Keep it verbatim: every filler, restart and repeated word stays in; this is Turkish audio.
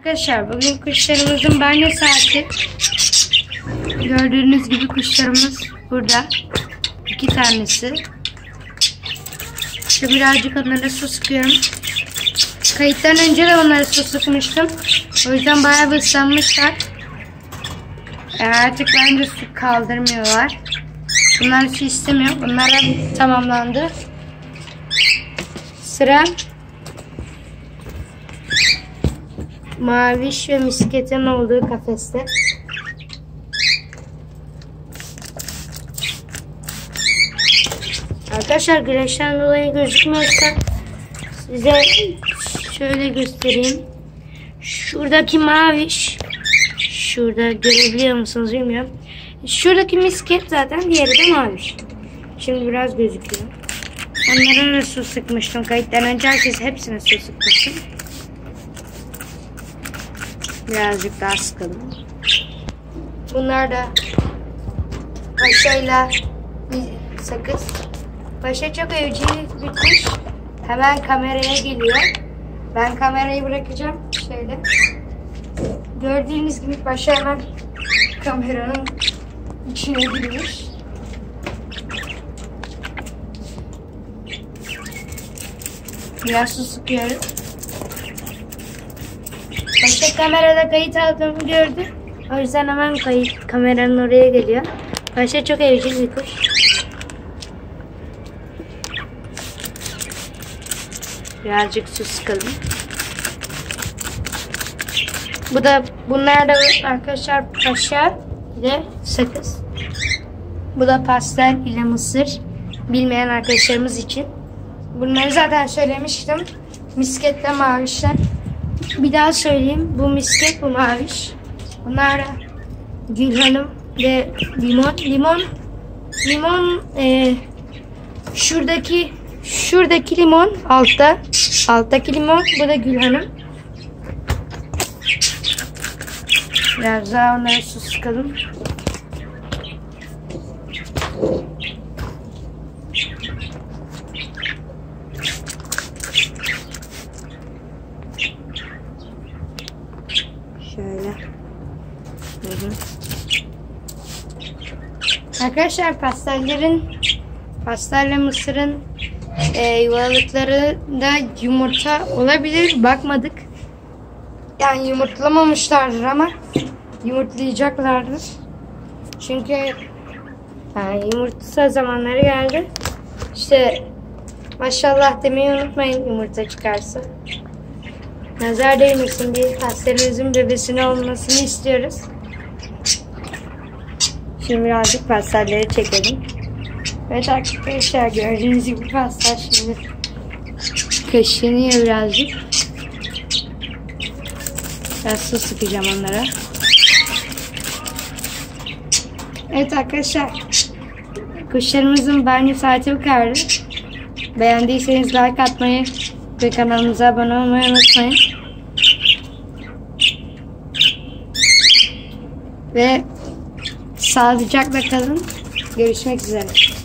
Arkadaşlar bugün kuşlarımızın banyo saati. Gördüğünüz gibi kuşlarımız burada. İki tanesi. İşte birazcık onlara su sıkıyorum. Kayıttan önce de onlara su sıkmıştım. O yüzden bayağı bir ıslanmışlar. Yani artık bence su kaldırmıyorlar. Bunlar su istemiyor. Bunlar tamamlandı. Sıra Maviş ve Misket'in olduğu kafeste. Arkadaşlar güneşten dolayı gözükmüyorsa size şöyle göstereyim. Şuradaki Maviş, şurada görebiliyor musunuz bilmiyorum. Şuradaki Misket zaten, diğeri de Maviş. Şimdi biraz gözüküyor. Onlara da su sıkmıştım. Kayıttan önce herkes hepsine su sıkmıştım. Birazcık daha sıkalım. Bunlar da Paşa'yla bir sakız. Paşa çok evcil bir kuş. Hemen kameraya geliyor. Ben kamerayı bırakacağım. Şöyle. Gördüğünüz gibi Paşa hemen kameranın içine girmiş. Biraz su sıkıyorum. Paşa kamerada kayıt aldığımı gördü. O yüzden hemen kayıt kameranın oraya geliyor. Paşa çok evcil bir kuş. Birazcık su sıkalım. Bu da bunlar da arkadaşlar Paşa ile sakız. Bu da pastel ile mısır. Bilmeyen arkadaşlarımız için. Bunları zaten söylemiştim. Misketle Mavişler. Bir daha söyleyeyim. Bu Misket, bu Maviş. Bunlar da Gülhanım ve Limon. Limon Limon e, şuradaki şuradaki limon altta. Alttaki limon. Bu da Gülhanım. Biraz daha onlara su sıkalım. Şöyle. Hı hı. Arkadaşlar pastellerin pastelle mısırın e, yuvalıkları da yumurta olabilir. Bakmadık. Yani yumurtlamamışlardır ama yumurtlayacaklardır. Çünkü yani yumurta zamanları geldi. İşte maşallah demeyi unutmayın yumurta çıkarsa. Nazar değmesin, bir pastelimizin bebesine olmasını istiyoruz. Şimdi birazcık pastelleri çekelim. Evet arkadaşlar gördüğünüz gibi pastel şimdi kaşınıyor birazcık. Biraz su sıkacağım onlara. Evet arkadaşlar, kuşlarımızın banyo saati bu kadar. Beğendiyseniz like atmayı ve kanalımıza abone olmayı unutmayın. Ve sağlıcakla kalın. Görüşmek üzere.